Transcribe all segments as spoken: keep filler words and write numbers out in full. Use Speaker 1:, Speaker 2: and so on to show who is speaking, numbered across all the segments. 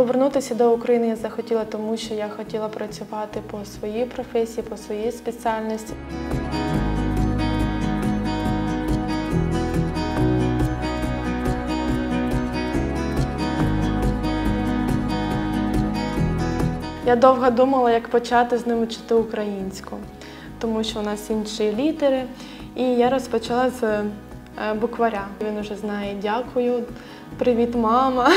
Speaker 1: Повернутися до України я захотіла, тому що я хотіла працювати по своїй професії, по своїй спеціальності. Я довго думала, як почати з ним вчити українську, тому що у нас інші літери. І я розпочала з букваря. Він вже знає «дякую», «привіт, мама».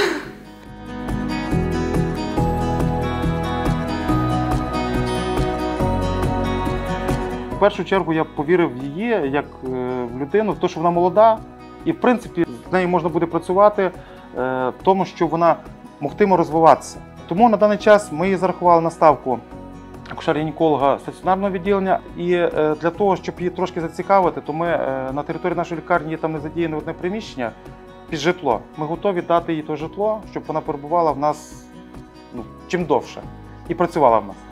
Speaker 2: В першу чергу я повірив в її, як в людину, в те, що вона молода. І, в принципі, з нею можна буде працювати в тому, що вона могтиме розвиватися. Тому на даний час ми її зарахували на ставку акушер-гінеколога стаціонарного відділення. І для того, щоб її трошки зацікавити, то ми на території нашої лікарні, там не задіяне одне приміщення під житло. Ми готові дати їй то житло, щоб вона перебувала в нас ну, чим довше і працювала в нас.